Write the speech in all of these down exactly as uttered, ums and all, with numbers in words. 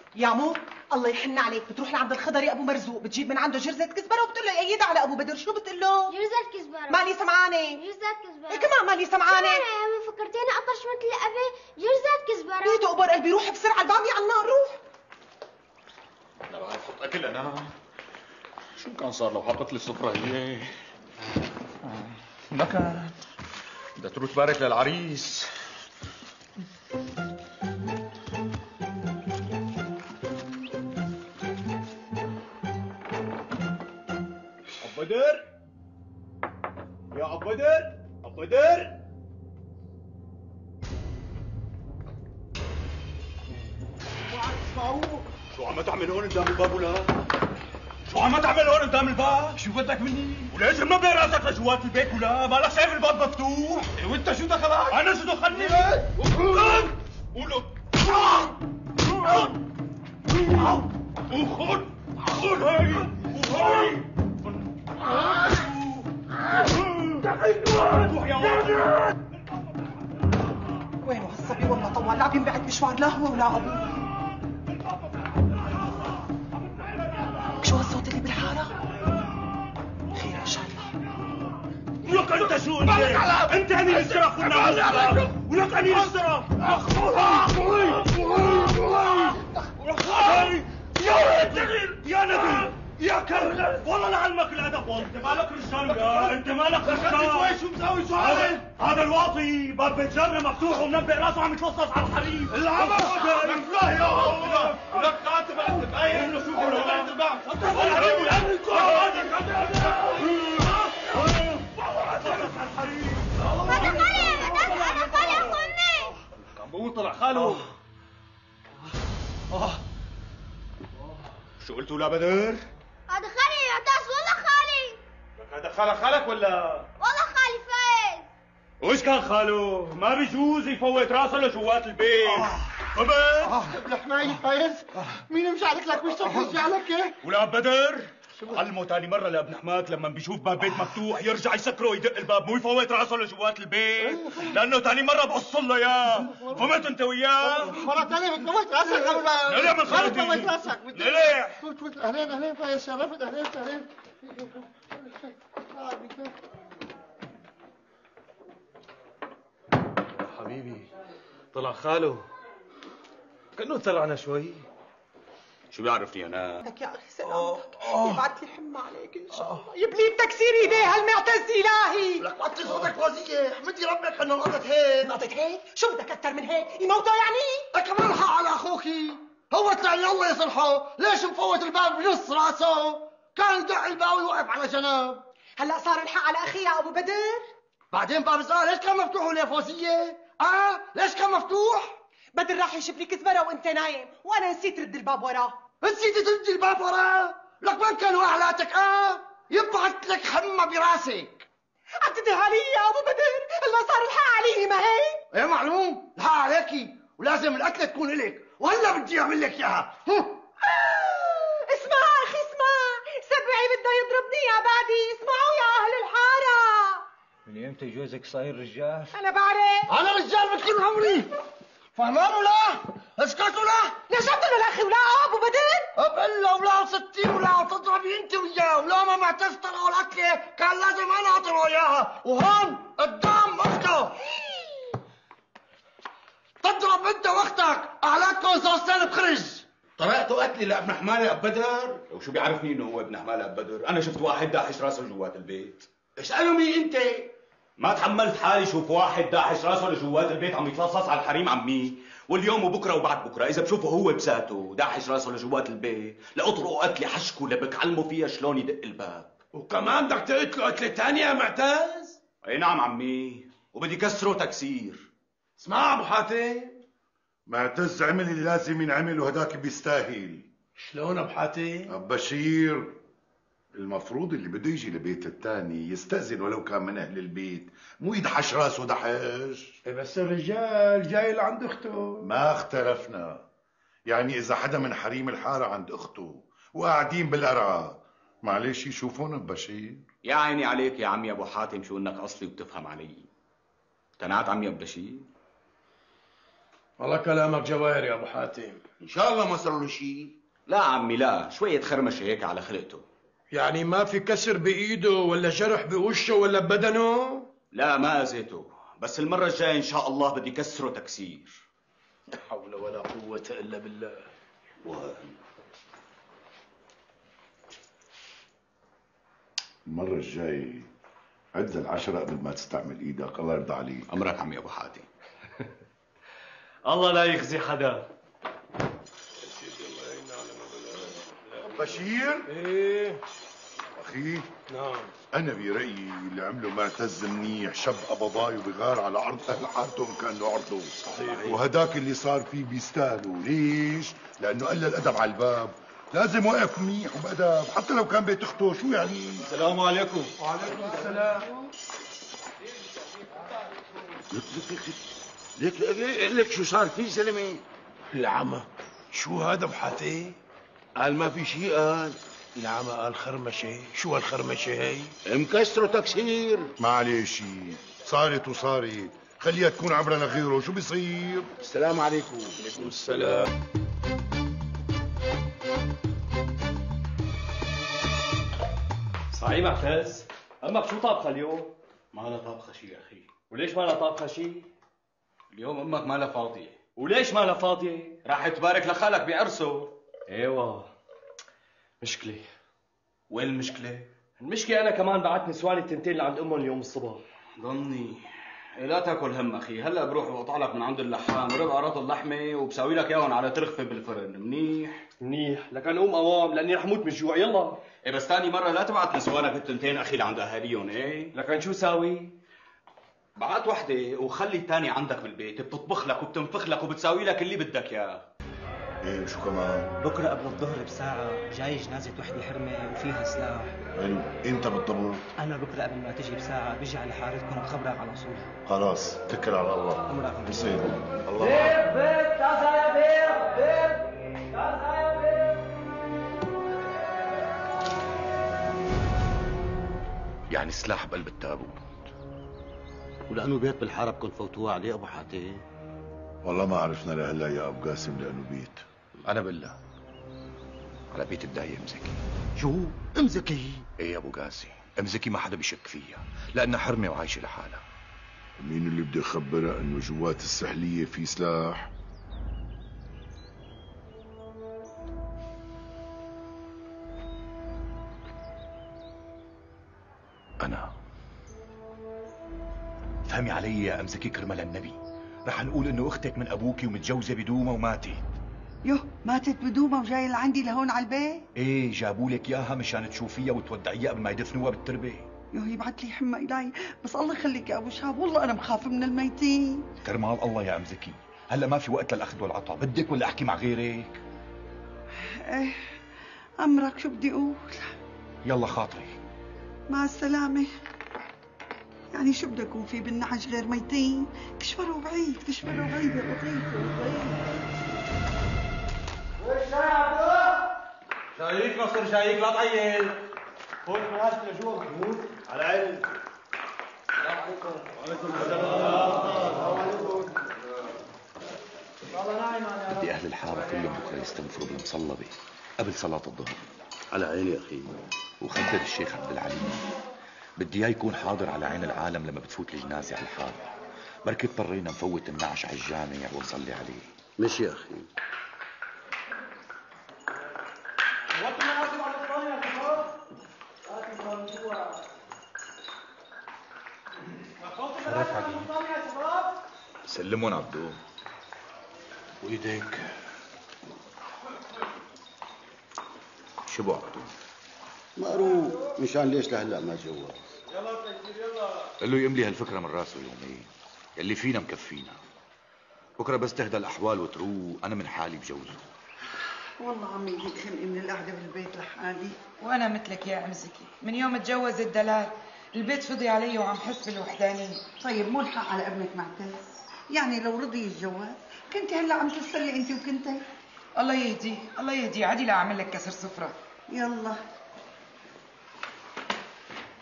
يا مو الله يحن عليك، بتروح لعند الخضري ابو مرزوق، بتجيب من عنده جرزة كزبره وبتقول له يأيدها على ابو بدر. شو بتقول له؟ جرزة كزبره. مالي سمعانه. جرزة كزبره. إيه كمان مالي سمعانه. انا فكرتيني اطرش مثل ابي. جرزة كزبره. ليه تقبر قلبي؟ روح بسرعه الباميه على النار، روح. انا بعرف احط اكل انا. شو كان صار لو حطت لي السفره هي؟ نكد. بدها تروح تبارك للعريس. ابو بدر يا ابو بدر ابو بدر شو عم تعمل هون قدام الباب ولا؟ شو عم تعمل هون قدام الباب؟ شو بدك مني؟ وليش منبه راسك لجوات البيت ولا؟ مالك شايف الباب مفتوح؟ وانت شو دخلك؟ انا شو دخلني؟ قولوا وخذ خذ هاي وهاي روح يا ولد. وينه هالصبي؟ والله طوال لا بينبعد مشوار لا هو ولا ابوه. شو هالصوت اللي بالحاره؟ خير ان شاء الله. ولك انت شو انت؟ انت هني الاشتراك كنا ولك هني الاشتراك. يا ولد يا نبي يا كلب والله لعلمك الادب. والله انت مالك رجال ولا انت مالك رجال؟ شو مسوي؟ شو عامل؟ هذا الواطي باب بيت جارنا مفتوح ومنبه راسه عم يتلصص على الحريم. العمى لا يا الله لك انت ما انت باين انه شو بقول لك انت بعد الحريم هذا خالي يا مدام. انا خالي اخو امي. كان بقول طلع خاله. اه شو قلتوا لا بدر؟ هذا خالي يا عطاس. والله خالي. لك هذا خالك خالك ولا؟ والله خالي فايز. وش كان خاله؟ ما بيجوز يفوت راسه لجوات البيت. ابد لك نايف فايز. مين مشعلك لك مش مشعلك ايه؟ ولا بدر علمه ثاني مرة لابن حماك لما بيشوف باب بيت مفتوح يرجع يسكره ويدق الباب، مو يفوت راسه لجوات البيت، لأنه ثاني مرة بقص له إياه. فهمت أنت وياه؟ مرة ثانية بتفوت راسك قبل ما نلع من خالتي. بتفوت راسك. نلع. فوت فوت. أهلين أهلين فايز. شرفت. أهلين أهلين. حبيبي طلع خاله. كأنه طلعنا شوي. شو بيعرفني أنا؟ لك يا أخي سلامتك. يبعت لي حمى عليك إن شاء الله. يبلي بتكسير إيديه هالمعتز إلهي. لك وطي صوتك فوزية. احمدي ربك إنه نقطت هيك. نقطة هيك؟ شو بدك أكثر من هيك؟ يموتوا يعني؟ كمان الحق على أخوكي. هو طلعني الله يصلحه. ليش مفوت الباب بنص راسه؟ كان يدق الباب ويوقف على جنب. هلا صار الحق على أخي يا أبو بدر؟ بعدين باب الصالة ليش كان مفتوح وليه فوزية؟ آه ليش كان مفتوح؟ بدر راح يشوف لي كزبرة وأنت نايم، وأنا نسيت رد الباب وراه. نسيت تردي الباب وراه؟ لك وين كانوا أهلاتك؟ آه يبعت لك حمى براسك. عتدها لي يا أبو بدر، هلا صار الحق علي ما هيك؟ ايه معلوم، الحق عليكي، ولازم الأكلة تكون إلك، وهلا بدي أعمل لك إياها. آه اسمع أخي اسمع، سبعي بده يضربني يا بعدي، اسمعوا يا أهل الحارة. من امتى جوزك صاير رجال؟ أنا بعرف. أنا رجال مثل عمري. فهمان ولا؟ اسكت ولا؟ ليش عم تقول الاخي ولا ابو بدر؟ الا ولا ستي ولا تضربي انت وياه، ولو ما معتز طلعوا الاكله كان لازم انا اعطيه اياها، وهون قدام اخته. تضرب انت واختك، اعلاكم زوجتين بخرج. طرقتوا قتلي لابن حمالي اب بدر؟ وشو بيعرفني انه هو ابن حمالي اب بدر؟ انا شفت واحد داحش راسه جوات البيت. اساله مين انت؟ ما تحملت حالي شوف واحد داحش راسه لجوات البيت عم يتلصص على الحريم عمي، واليوم وبكره وبعد بكره اذا بشوفه هو بساته داحش راسه لجوات البيت لاطرقه قتلي حشكه لبك علمه فيها شلون يدق الباب. وكمان بدك تقتله قتله ثانيه يا معتز؟ اي نعم عمي، وبدي كسره تكسير. اسمع ابو حاتم، معتز عمل اللي لازم ينعمل وهداك بيستاهل. شلون ابو حاتم؟ اب بشير، المفروض اللي بده يجي لبيت الثاني يستأذن ولو كان من أهل البيت، مو يدحش راسه دحش. بس الرجال جاي لعند أخته. ما اختلفنا، يعني إذا حدا من حريم الحارة عند أخته وقاعدين بالقرعة معلش يشوفون ببشير. يا عيني عليك يا عمي أبو حاتم، شو إنك أصلي وبتفهم علي. اقتنعت عمي أبو بشير؟ والله كلامك جواهر يا ابو حاتم. ان شاء الله ما صار له شيء. لا عمي لا، شويه خرمشه هيك على خلقته. يعني ما في كسر بايده ولا جرح بوشه ولا ببدنه؟ لا ما اذيته، بس المره الجايه ان شاء الله بدي كسره تكسير. لا حول ولا قوه الا بالله. و... المرة الجاي عد العشرة قبل ما تستعمل ايدك، الله يرضى عليك. امرك عمي ابو حاتم. الله لا يخزي حدا. بشير؟ ايه اخي نعم. انا برأيي اللي عمله معتز منيح، شب قبضاي وبغار على عرض اهل حارتهم كانوا عرضه. صحيح. وهداك اللي صار فيه بيستاهلوا، ليش؟ لانه قل الادب على الباب، لازم وقف منيح وبأدب حتى لو كان بيت اخته. شو يعني؟ السلام عليكم. وعليكم السلام. ليك ليك ليك شو صار في زلمه؟ العمى شو هذا ابو حاتم؟ قال ما في شيء. قال العمى قال خرمشه. شو هالخرمشه هي؟ مكسره تكسير. معلش صارت وصارت، خليها تكون عبرة لغيره. شو بيصير؟ السلام عليكم. وعليكم السلام. صحيح معتز، امك شو طابخه اليوم؟ ما لها طابخه شيء يا اخي. وليش ما لها طابخه شيء؟ اليوم امك ما لها فاضيه. وليش ما لها فاضيه؟ راح تبارك لخالك بعرسه. ايوه مشكله. وين المشكله؟ المشكله انا كمان بعت نسواني التنتين لعند امهم اليوم الصبح. ضني إيه لا تاكل هم اخي، هلا بروح بقطع لك من عند اللحام ربع رط اللحمه وبسوي لك اياهم على ترخفه بالفرن. منيح منيح، لكن قوم قوام لاني رح موت من الجوع. يلا. ايه بس ثاني مره لا تبعت نسوانك التنتين اخي لعند اهاليهم. ايه لكن شو ساوي؟ بعت وحده وخلي الثاني عندك بالبيت بتطبخ لك وبتنفخ لك وبتساوي لك اللي بدك اياه. ايه شو كمان؟ بكره قبل الظهر بساعة جاي جنازة وحدة حرمة وفيها سلاح. حلو، انت بالضبط؟ أنا بكره قبل ما تجي بساعة بيجي على حارتكم بخبرك على طول. خلاص اتكل على الله. أمرك بصير. الله بيت بيت كذا يا بيت بيت كذا يا بيت. يعني سلاح بقلب التابوت، ولانه بيت بالحاره بدكم تفوتوها عليه ابو حاتم؟ والله ما عرفنا لهلا يا ابو قاسم لانه بيت. انا بالله على بيت الداية ام زكي. شو؟ ام زكي؟ ايه يا ابو قاسم، ام زكي ما حدا بيشك فيها لانها حرمه وعايشه لحالها. مين اللي بده يخبرها انه جوات السحليه في سلاح؟ انا. فهمي علي يا ام زكي كرمال النبي، رح نقول انه اختك من ابوكي ومتجوزه بدومه وماتت. يوه ماتت بدومه وجايه لعندي لهون على البيت؟ ايه جابوا لك اياها مشان تشوفيها وتودعيها قبل ما يدفنوها بالتربه. يوه يبعت لي حمى الهي، بس الله يخليك يا ابو شهاب، والله انا مخافه من الميتين. كرمال الله يا ام زكي، هلا ما في وقت للاخذ والعطاء، بدك ولا احكي مع غيرك؟ ايه امرك شو بدي اقول؟ يلا خاطري. مع السلامه. يعني شو بدي اكون في بالنعش غير ميتين؟ كشفروا بعيد كشفروا بعيد يا لطيف يا لطيف. وش يا عبدو؟ جايك نصر جايك لا تعيل. فوت من هاشم لجوا محمود. على عيني. السلام عليكم. وعليكم السلام. بدي اهل الحاره كلهم بكره يستنفروا بالمصلبه قبل صلاه الظهر. على عيني يا اخي. وخبر الشيخ عبد العليم بدي اياه يكون حاضر على عين العالم لما بتفوت الجنازه على الحاره. بركي اضطرينا نفوت النعش على الجامع ونصلي عليه. ماشي يا اخي. وقت مناسب على الصالح يا شباب. هاتي الموضوع. وقت مناسب على الصالح يا شباب. سلمون عبدو. وايديك. شو بو عبدو؟ مقروب مشان ليش لهلا ما تجوز. يلا تكبير يلا. قال له يملي هالفكره من راسه يومين، يلي فينا مكفينا. بكره بس تهدى الاحوال وتروق انا من حالي بجوزه. والله عمي هيك خلقي من القعده بالبيت لحالي. وانا مثلك يا ام زكي، من يوم تجوز الدلال البيت فضي علي وعم حس بالوحدانيه. طيب مو الحق على ابنك معتز؟ يعني لو رضي يتجوز كنتي هلا عم تستلي انت وكنتي. الله يهديه الله يهديه، عادي لا اعمل لك كسر سفره. يلا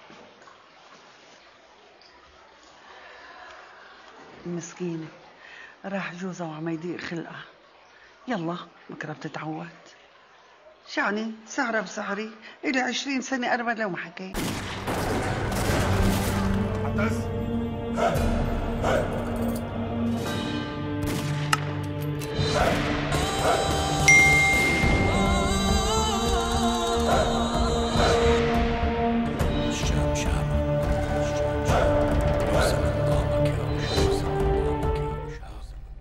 مسكينه راح جوزها وعم يضيق خلقها. يلا بكره بتتعود. شعني سهرة بسهري إلي عشرين سنة أرمل لو ما حكيت. عطس هاي هاي